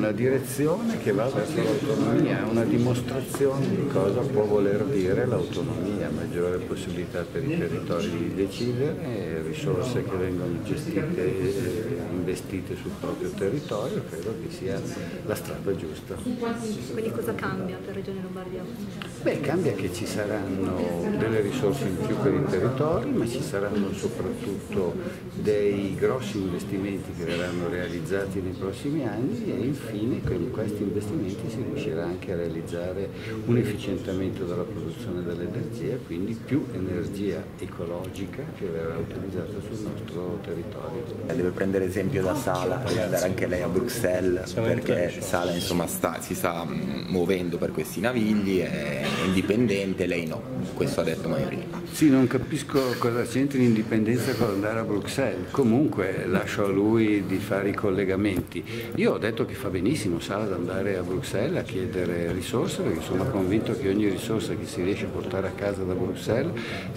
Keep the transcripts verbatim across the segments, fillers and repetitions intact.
una direzione che va verso l'autonomia, è una dimostrazione di cosa può voler dire l'autonomia, maggiore possibilità per i territori di decidere, risorse che vengono gestite e investite sul proprio territorio, credo che sia la strada giusta. Quindi cosa cambia per Regione Lombardia? Beh, cambia che ci saranno delle risorse in più per i territori, ma ci saranno soprattutto dei grossi investimenti che verranno realizzati nei prossimi anni e infine con questi investimenti si riuscirà anche a realizzare un efficientamento della produzione dell'energia, quindi più energia ecologica che verrà utilizzata sul nostro territorio. Deve prendere esempio da Sala, poi andare anche lei a Bruxelles, perché Sala insomma sta, si sta muovendo per questi navigli, è indipendente, lei no, questo ha detto Maiorino. Sì, non capisco cosa c'entri l'indipendenza con andare a Bruxelles, comunque lascio a lui di fare i collegamenti. Io ho detto che fa benissimo Sala ad andare a Bruxelles a chiedere risorse, perché sono convinto che ogni risorsa che si riesce a portare a casa da Bruxelles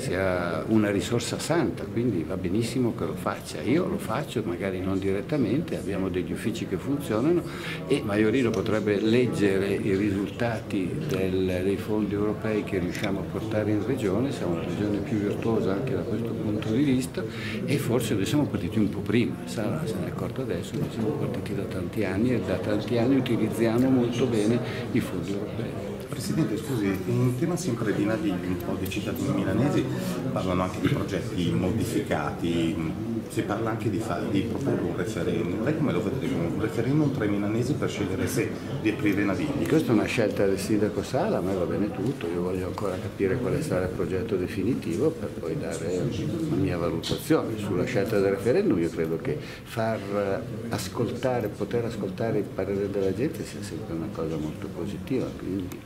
sia una risorsa santa, quindi va benissimo che lo faccia. Io lo faccio, magari non direttamente, abbiamo degli uffici che funzionano e Maiorino potrebbe leggere i risultati del, dei fondi europei che riusciamo a portare in regione, siamo una regione più virtuosa anche da questo punto di vista e forse noi siamo partiti un po' prima, Sala se ne è accorto adesso, noi siamo partiti da tanti anni e da tanti anni utilizziamo molto bene i fondi europei. Presidente, scusi, in tema sempre di navigli, un po' di cittadini milanesi parlano anche di progetti modificati, si parla anche di, fare, di proporre un referendum. Lei come lo vedrebbe? Un referendum tra i milanesi per scegliere se di aprire navigli? Questa è una scelta del sindaco Sala, a me va bene tutto, io voglio ancora capire quale sarà il progetto definitivo per poi dare la mia valutazione. Sulla scelta del referendum io credo che far ascoltare, poter ascoltare il parere della gente sia sempre una cosa molto positiva. Quindi...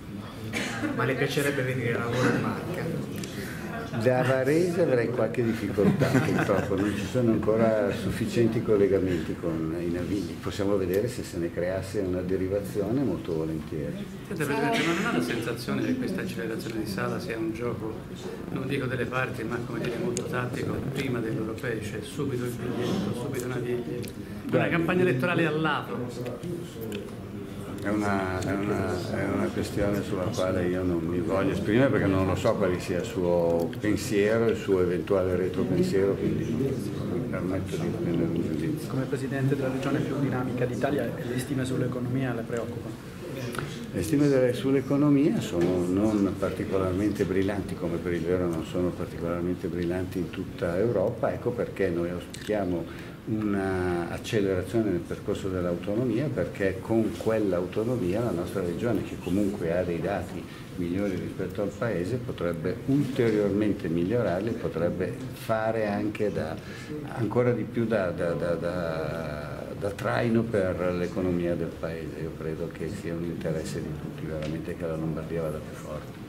Ma le piacerebbe venire a lavoro in Marca? Da Varese avrei qualche difficoltà, purtroppo non ci sono ancora sufficienti collegamenti con i navigli. Possiamo vedere se se ne creasse una derivazione molto volentieri. Senta, Presidente, ma non ha la sensazione che questa accelerazione di Sala sia un gioco, non dico delle parti, ma come dire molto tattico, prima dell'Europeo, cioè subito il biglietto, subito navigli, una campagna elettorale al lato? È una, è, una, è una questione sulla quale io non mi voglio esprimere perché non lo so quale sia il suo pensiero, il suo eventuale retropensiero, quindi non mi permetto di prendere un giudizio. Come Presidente della regione più dinamica d'Italia, le stime sull'economia le preoccupano? Le stime sull'economia sono non particolarmente brillanti, come per il vero non sono particolarmente brillanti in tutta Europa, ecco perché noi auspichiamo un'accelerazione nel percorso dell'autonomia, perché con quell'autonomia la nostra regione, che comunque ha dei dati migliori rispetto al Paese, potrebbe ulteriormente migliorarli, potrebbe fare anche da, ancora di più da, da, da, da, da traino per l'economia del Paese. Io credo che sia un interesse di tutti veramente che la Lombardia vada più forte.